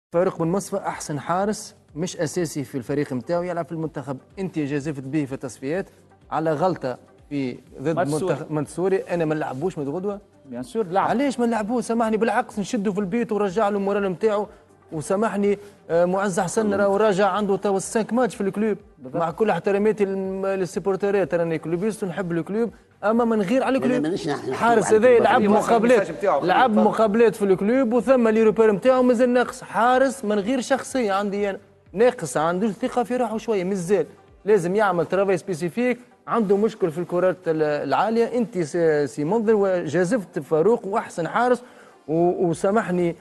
فاروق بن مصفى احسن حارس مش اساسي في الفريق نتاعو، يلعب في المنتخب. انت جازفت به في التصفيات على غلطه في ضد منتخب منصوري. انا ما نلعبوش من غدوه بيان سور لعب. علاش ما نلعبوه؟ سامحني، بالعكس نشدوا في البيت ورجع له المورال نتاعو. وسامحني معز حسن راهو راجع عنده تو 5 ماتش في الكلوب. مع كل احتراماتي للسيبورتيرات، راني كلوبيست ونحب الكلوب، اما من غير على الكلوب. حارس هذا لعب مقابلات في الكلوب وثم لي روبير نتاعو مازال ناقص. حارس من غير شخصيه عندي انا، ناقص، عنده ثقه في روحه شويه، مازال لازم يعمل ترافاي سبيسيفيك. عنده مشكل في الكرات العاليه. انت سي منظر وجازفت فاروق واحسن حارس وسامحني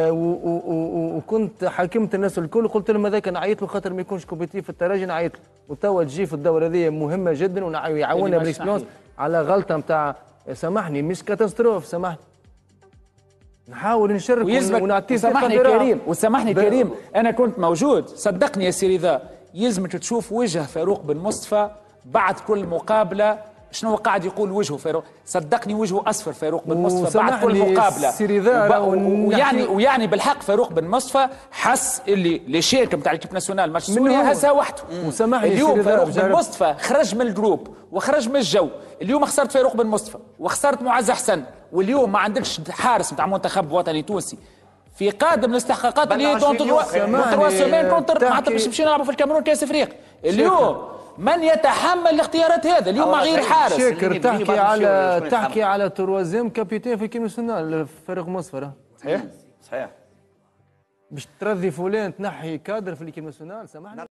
وكنت حاكمت الناس الكل، قلت لهم هذاك نعيط له خاطر ما يكونش كومبيتيف في الترجي، نعيط له. وتوا تجي في الدوره هذه مهمه جدا ويعاوننا بالاكسبيرونس على غلطه نتاع سامحني مش كاتاستروف. سامحني نحاول نشارك ونعطيه سامحني كريم، وسامحني كريم انا كنت موجود، صدقني يا سيدي ذا يلزمك تشوف وجه فاروق بن مصطفى بعد كل مقابله شنو قاعد يقول وجهه فاروق. صدقني وجهه اصفر فاروق بن مصطفى بعد كل مقابله. ويعني بالحق فاروق بن مصطفى حس اللي لي شيرك نتاع الكيب ناسيونال ماتش سوريا هزها وحده. اليوم فاروق بن مصطفى خرج من الجروب وخرج من الجو. اليوم خسرت فاروق بن مصطفى وخسرت معز حسن، واليوم ما عندكش حارس نتاع منتخب وطني تونسي في قادم الاستحقاقات اللي هي دون تروا سيمين كونتر معناتها باش نلعبوا في الكاميرون كاس افريقيا. اليوم من يتحمل الاختيارات هذا اليوم مع غير حارس؟ شاكر تحكي على تروازيم كابيتان في الكيب ناسيونال فاروق مصفى. صحيح باش ترضي فلان تنحي كادر في الكيب ناسيونال. سامحني.